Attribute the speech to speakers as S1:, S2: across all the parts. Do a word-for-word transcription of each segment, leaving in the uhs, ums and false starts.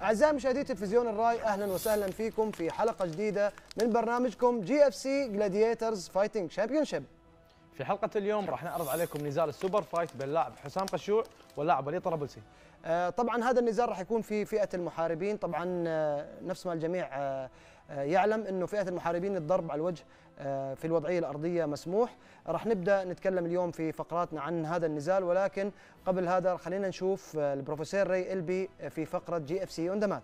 S1: أعزائي مشاهدي تلفزيون الراي، أهلا وسهلا فيكم في حلقة جديدة من برنامجكم جي اف سي جلاديترز فايتنج شامبيونشيب.
S2: في حلقة اليوم راح نعرض عليكم نزال السوبر فايت بين اللاعب حسام قشوع واللاعب وليد طرابلسي.
S1: آه طبعا هذا النزال راح يكون في فئة المحاربين، طبعا آه نفس ما الجميع آه آه يعلم انه فئة المحاربين الضرب على الوجه آه في الوضعية الأرضية مسموح. راح نبدأ نتكلم اليوم في فقراتنا عن هذا النزال، ولكن قبل هذا خلينا نشوف آه البروفيسور راي إلبي في فقرة جي اف سي اون ذا مات.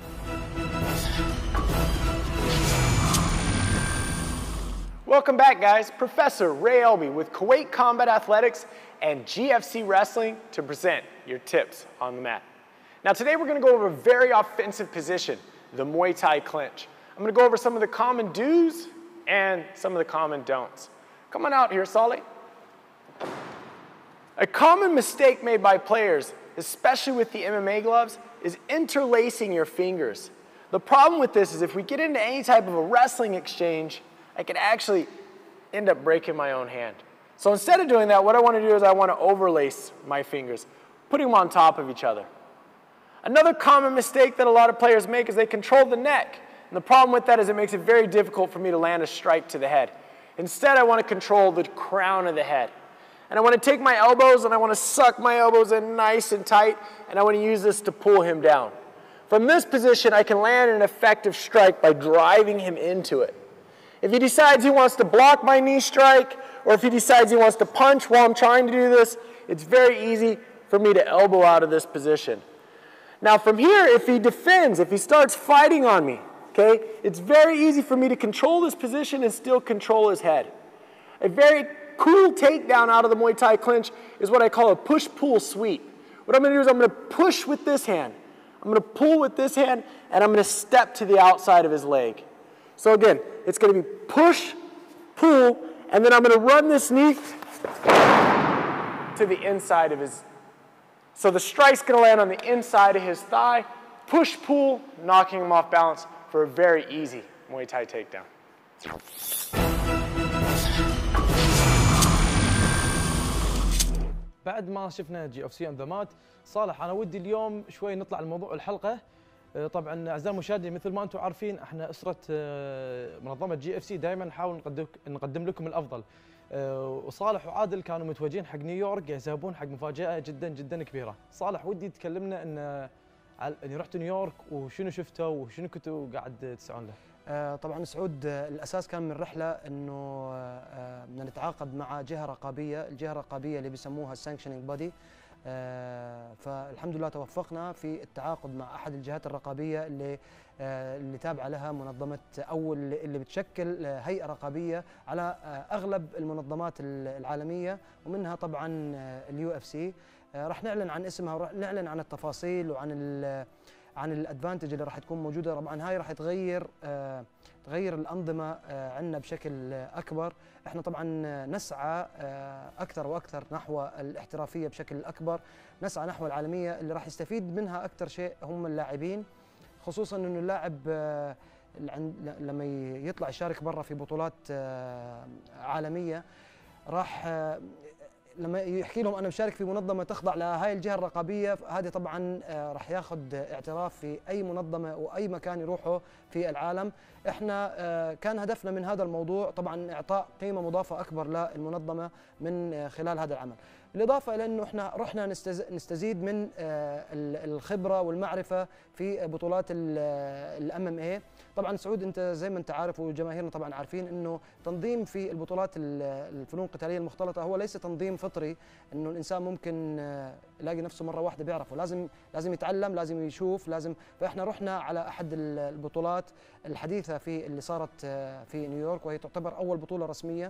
S3: Welcome back, guys. Professor Ray Elby with Kuwait Combat Athletics and G F C Wrestling to present your tips on the mat. Now today we're going to go over a very offensive position, the Muay Thai clinch. I'm going to go over some of the common do's and some of the common don'ts. Come on out here, Solly. A common mistake made by players, especially with the M M A gloves, is interlacing your fingers. The problem with this is if we get into any type of a wrestling exchange, I could actually end up breaking my own hand. So instead of doing that, what I want to do is I want to overlace my fingers, putting them on top of each other. Another common mistake that a lot of players make is they control the neck. And the problem with that is it makes it very difficult for me to land a strike to the head. Instead, I want to control the crown of the head. And I want to take my elbows and I want to suck my elbows in nice and tight, and I want to use this to pull him down. From this position, I can land an effective strike by driving him into it. If he decides he wants to block my knee strike, or if he decides he wants to punch while I'm trying to do this, it's very easy for me to elbow out of this position. Now from here, if he defends, if he starts fighting on me, okay, it's very easy for me to control this position and still control his head. A very cool takedown out of the Muay Thai clinch is what I call a push-pull sweep. What I'm going to do is I'm going to push with this hand, I'm going to pull with this hand, and I'm going to step to the outside of his leg. So again, it's going to be push, pull, and then I'm going to run this knee to the inside of his. So the strike's going to land on the inside of his thigh, push, pull, knocking him off balance for a very easy Muay Thai takedown.
S2: بعد ما شفنا جي اف سي اون ذا مات، صالح انا ودي اليوم شوي نطلع لموضوع الحلقه. طبعا اعزائي المشاهدين مثل ما انتم عارفين احنا اسره منظمه جي اف سي دائما نحاول نقدم نقدم لكم الافضل. وصالح وعادل كانوا متوجهين حق نيويورك، يذهبون حق مفاجاه جدا جدا كبيره. صالح ودي تكلمنا ان اني رحت نيويورك وشنو شفته وشنو كنتوا قاعد تسعون له.
S1: آه طبعا سعود، آه الاساس كان من رحله انه آه بدنا نتعاقد مع جهه رقابيه، الجهه الرقابيه اللي بيسموها السانكشنينج بودي. آه فالحمد لله توفقنا في التعاقد مع احد الجهات الرقابيه اللي آه اللي تابعه لها منظمه او اللي, اللي بتشكل آه هيئه رقابيه على آه اغلب المنظمات العالميه، ومنها طبعا آه اليو اف سي. آه راح نعلن عن اسمها وراح نعلن عن التفاصيل وعن عن الادفانتج اللي راح تكون موجوده. طبعا هاي راح تغير آه تغير الانظمه آه عندنا بشكل آه اكبر. احنا طبعا نسعى آه اكثر واكثر نحو الاحترافيه بشكل اكبر، نسعى نحو العالميه اللي راح يستفيد منها اكثر شيء هم اللاعبين، خصوصا انه اللاعب آه لما يطلع يشارك برا في بطولات آه عالميه راح آه لما يحكي لهم انا مشارك في منظمه تخضع لهاي الجهه الرقابيه، هذه طبعا راح ياخذ اعتراف في اي منظمه واي مكان يروحه في العالم. احنا كان هدفنا من هذا الموضوع طبعا اعطاء قيمه مضافه اكبر للمنظمه من خلال هذا العمل، بالاضافه الى انه احنا رحنا نستزيد من الخبره والمعرفه في بطولات الام ام اي. طبعا سعود انت زي ما انت عارف وجماهيرنا طبعا عارفين انه تنظيم في البطولات الفنون القتاليه المختلطه هو ليس تنظيم فطري انه الانسان ممكن يلاقي نفسه مره واحده بيعرفه، لازم لازم يتعلم، لازم يشوف، لازم. فاحنا رحنا على احد البطولات الحديثه في اللي صارت في نيويورك، وهي تعتبر اول بطوله رسميه.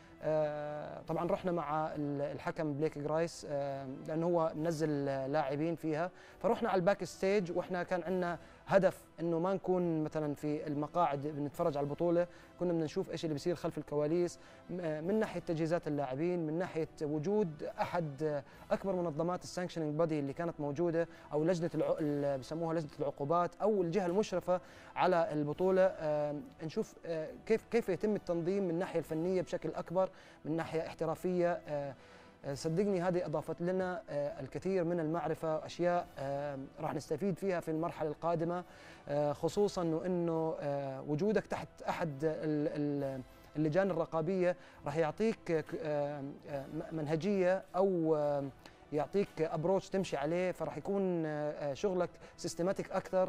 S1: طبعا رحنا مع الحكم بليك جرايس لانه هو منزل لاعبين فيها، فرحنا على الباك ستيج واحنا كان عندنا هدف انه ما نكون مثلا في المقاعد بنتفرج على البطوله، كنا بدنا نشوف ايش اللي بيصير خلف الكواليس من ناحيه تجهيزات اللاعبين، من ناحيه وجود احد اكبر منظمات السانكشنينج بودي اللي كانت موجوده، او لجنه الع... اللي بسموها لجنه العقوبات او الجهه المشرفه على البطوله. آه نشوف آه كيف كيف يتم التنظيم من الناحيه الفنيه بشكل اكبر، من ناحيه احترافيه. آه صدقني هذه اضافت لنا الكثير من المعرفه، اشياء راح نستفيد فيها في المرحله القادمه، خصوصا انه وجودك تحت احد اللجان الرقابيه راح يعطيك منهجيه او يعطيك ابروتش تمشي عليه، فراح يكون شغلك سيستماتيك اكثر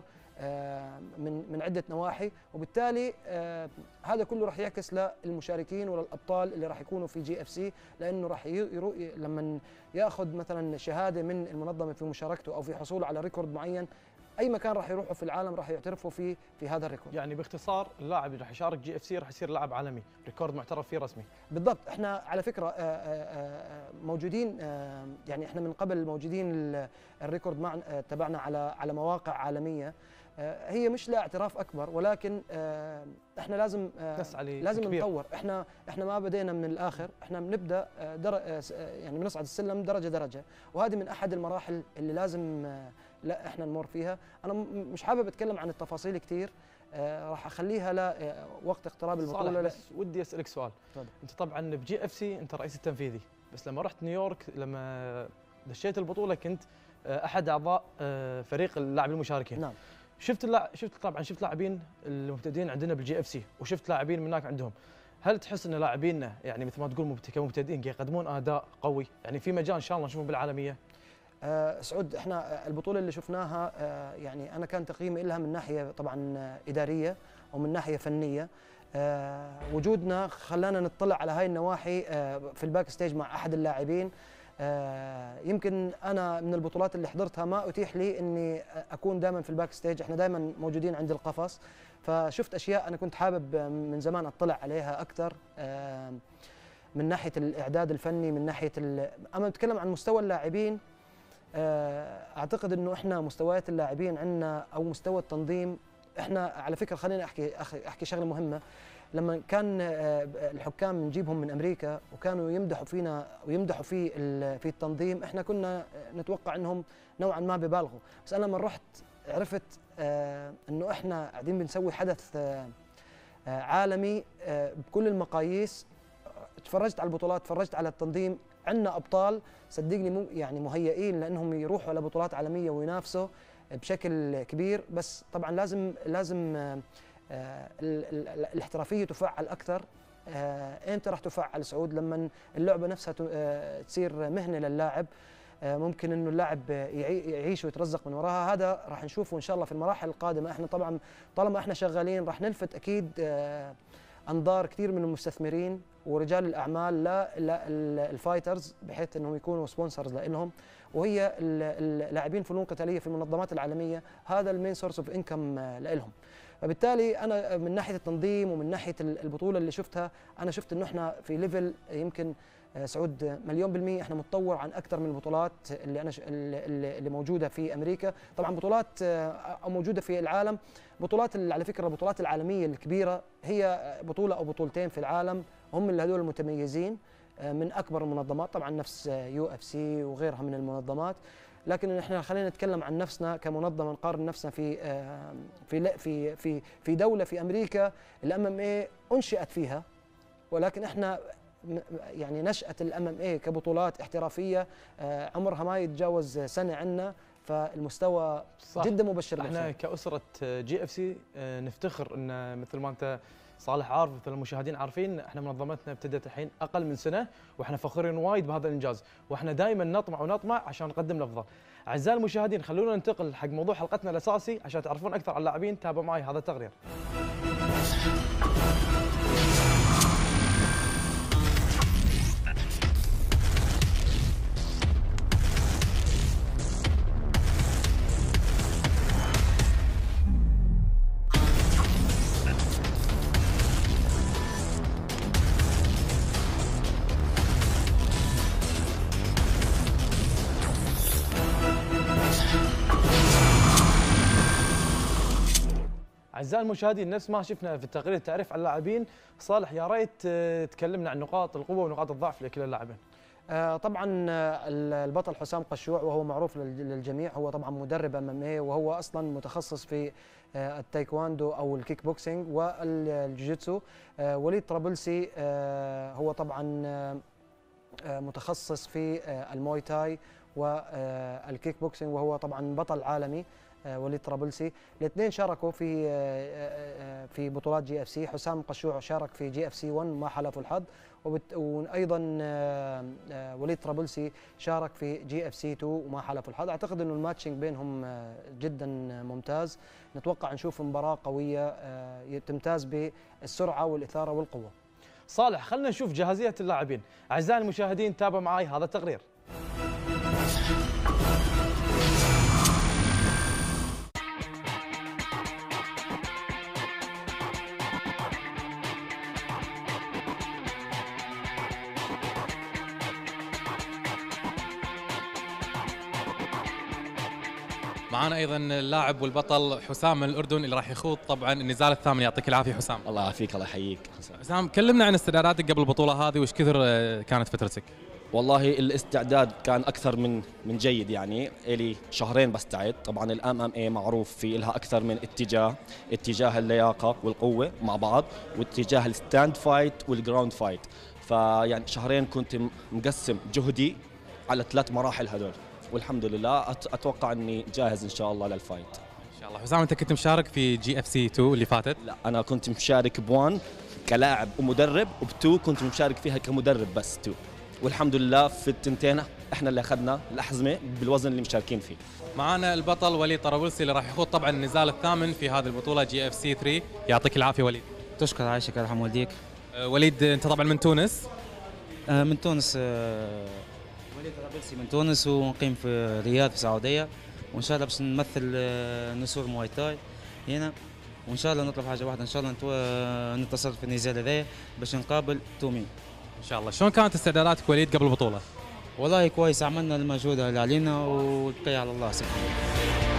S1: من من عده نواحي، وبالتالي هذا كله راح يعكس للمشاركين وللابطال اللي راح يكونوا في جي اف سي، لانه راح يرو لما ياخذ مثلا شهاده من المنظمه في مشاركته او في حصوله على ريكورد معين، اي مكان راح يروحوا في العالم راح يعترفوا فيه في هذا الريكورد.
S2: يعني باختصار اللاعب اللي راح يشارك جي اف سي راح يصير لاعب عالمي، ريكورد معترف فيه رسمي.
S1: بالضبط. احنا على فكره موجودين، يعني احنا من قبل موجودين الريكورد مع تبعنا على على مواقع عالميه، هي مش لا اعتراف اكبر، ولكن احنا لازم لازم كبير. نطور. احنا احنا ما بدينا من الاخر، احنا بنبدا يعني بنصعد السلم درجه درجه، وهذه من احد المراحل اللي لازم لا احنا نمر فيها. انا مش حابب اتكلم عن التفاصيل كثير، راح اخليها لوقت اقتراب البطوله.
S2: بس ودي اسالك سؤال. طبعا. انت طبعا بجي اف سي انت الرئيس التنفيذي، بس لما رحت نيويورك لما دشيت البطوله كنت احد اعضاء فريق اللاعبين المشاركين.
S1: نعم.
S2: شفت اللاعب شفت طبعا شفت لاعبين المبتدئين عندنا بالجي اف سي، وشفت لاعبين من هناك عندهم. هل تحس ان لاعبينا يعني مثل ما تقول كمبتدئين يقدمون اداء قوي؟ يعني في مجال ان شاء الله نشوفهم بالعالميه؟
S1: آه سعود، احنا البطوله اللي شفناها آه يعني انا كان تقييمي لها من ناحيه طبعا اداريه ومن ناحيه فنيه. آه وجودنا خلانا نطلع على هاي النواحي آه في الباك ستيج مع احد اللاعبين. آه يمكن انا من البطولات اللي حضرتها ما اتيح لي اني اكون دائما في الباك ستيج، احنا دائما موجودين عند القفص، فشفت اشياء انا كنت حابب من زمان اطلع عليها اكثر آه من ناحيه الاعداد الفني، من ناحيه اما نتكلم عن مستوى اللاعبين. اعتقد انه احنا مستويات اللاعبين عندنا او مستوى التنظيم، احنا على فكره خليني احكي احكي شغله مهمه. لما كان الحكام نجيبهم من امريكا وكانوا يمدحوا فينا ويمدحوا في في التنظيم، احنا كنا نتوقع انهم نوعا ما ببالغوا، بس انا لما رحت عرفت انه احنا قاعدين بنسوي حدث عالمي بكل المقاييس. تفرجت على البطولات، تفرجت على التنظيم، عندنا ابطال صدقني مو يعني مهيئين لانهم يروحوا على بطولات عالميه وينافسوا بشكل كبير، بس طبعا لازم لازم آه الاحترافيه تفعل اكثر. آه امتى راح تفعل سعود؟ لما اللعبه نفسها آه تصير مهنه للاعب، آه ممكن انه اللاعب يعيش ويترزق من وراها. هذا راح نشوفه ان شاء الله في المراحل القادمه. احنا طبعا طالما احنا شغالين راح نلفت اكيد آه انظار كثير من المستثمرين ورجال الاعمال للفايترز بحيث انهم يكونوا سبونسرز لهم، وهي اللاعبين فنون قتاليه في المنظمات العالميه هذا المين سورس اوف انكم لهم. فبالتالي انا من ناحيه التنظيم ومن ناحيه البطوله اللي شفتها، انا شفت انه احنا في ليفل يمكن سعود مليون بالمية احنا متطور عن اكثر من البطولات اللي انا اللي, اللي موجوده في امريكا. طبعا بطولات او موجوده في العالم، بطولات على فكره البطولات العالميه الكبيره هي بطوله او بطولتين في العالم هم اللي هذول المتميزين من اكبر المنظمات، طبعا نفس يو اف سي وغيرها من المنظمات. لكن احنا خلينا نتكلم عن نفسنا كمنظمه، نقارن نفسنا في في في في في دوله في امريكا الام ام اي انشئت فيها، ولكن احنا يعني نشأة الام ام اي كبطولات احترافيه عمرها ما يتجاوز سنه عندنا، فالمستوى صح. جدا مبشر.
S2: احنا كأسرة جي اف سي نفتخر ان مثل ما انت صالح عارف، مثل المشاهدين عارفين، احنا منظمتنا ابتدت الحين اقل من سنه، واحنا فخورين وايد بهذا الانجاز، واحنا دائما نطمع ونطمع عشان نقدم الافضل. اعزائي المشاهدين خلونا ننتقل حق موضوع حلقتنا الاساسي عشان تعرفون اكثر عن اللاعبين. تابعوا معي هذا التقرير. أعزائي المشاهدين، نفس ما شفنا في التقرير التعريف على اللاعبين، صالح يا ريت تكلمنا عن نقاط القوة ونقاط الضعف لكل اللاعبين.
S1: آه طبعا البطل حسام قشوع وهو معروف للجميع، هو طبعا مدرب ام ام اي، وهو اصلا متخصص في آه التايكواندو او الكيك بوكسينج والجوجيتسو. آه وليد طرابلسي آه هو طبعا آه متخصص في الموي تاي والكيك بوكسينج، وهو طبعا بطل عالمي وليد طرابلسي. الاثنين شاركوا في في بطولات جي اف سي. حسام قشوع شارك في جي اف سي واحد ما حالفه الحظ، وايضا وليد طرابلسي شارك في جي اف سي اثنين وما حالفه الحظ. اعتقد انه الماتشنج بينهم جدا ممتاز، نتوقع نشوف مباراه قويه تمتاز بالسرعه والاثاره والقوه.
S2: صالح، خلينا نشوف جاهزيه اللاعبين. اعزائي المشاهدين تابعوا معي هذا التقرير.
S4: معنا ايضا اللاعب والبطل حسام من الاردن اللي راح يخوض طبعا النزال الثامن. يعطيك العافيه حسام.
S5: الله يعافيك، الله يحييك.
S4: حسام، كلمنا عن استعداداتك قبل البطوله هذه، وش كثر كانت فترتك؟
S5: والله الاستعداد كان اكثر من من جيد، يعني الي شهرين بستعد. طبعا الام ام اي معروف في لها اكثر من اتجاه، اتجاه اللياقه والقوه مع بعض، واتجاه الستاند فايت والجراوند فايت. فيعني شهرين كنت مقسم جهدي على ثلاث مراحل هذول، والحمد لله اتوقع اني جاهز ان شاء الله للفايت.
S4: ان شاء الله. حسام، انت كنت مشارك في جي اف سي اثنين اللي فاتت؟
S5: لا، انا كنت مشارك بوان كلاعب ومدرب، وبتو كنت مشارك فيها كمدرب بس تو، والحمد لله في التنتين احنا اللي اخذنا الاحزمه بالوزن اللي مشاركين فيه.
S4: معنا البطل وليد طرابلسي اللي راح يخوض طبعا النزال الثامن في هذه البطوله جي اف سي ثلاثة. يعطيك العافيه وليد.
S6: تشكر، عايشك، يرحم والديك.
S4: أه وليد، انت طبعا من تونس؟
S6: آه من تونس. آه وليد طرابلسي من تونس، ونقيم في الرياض في السعوديه، وان شاء الله باش نمثل آه نسور مواي تاي هنا، وان شاء الله نطلب حاجه واحده، ان شاء الله نتصل في النزال هذايا باش نقابل تومين
S4: ان شاء الله. شلون كانت استعداداتك وليد قبل البطوله؟
S6: والله كويس، عملنا المجهود اللي علينا والبقيه على الله سبحانه.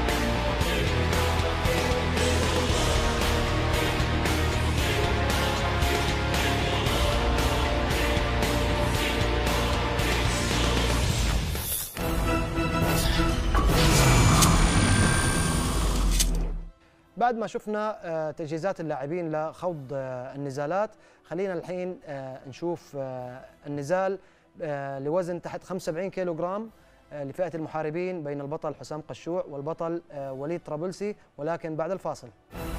S1: بعد ما شفنا تجهيزات اللاعبين لخوض النزالات، خلينا الحين نشوف النزال لوزن تحت خمسة وسبعين كيلو جرام لفئة المحاربين بين البطل حسام قشوع والبطل وليد طرابلسي، ولكن بعد الفاصل.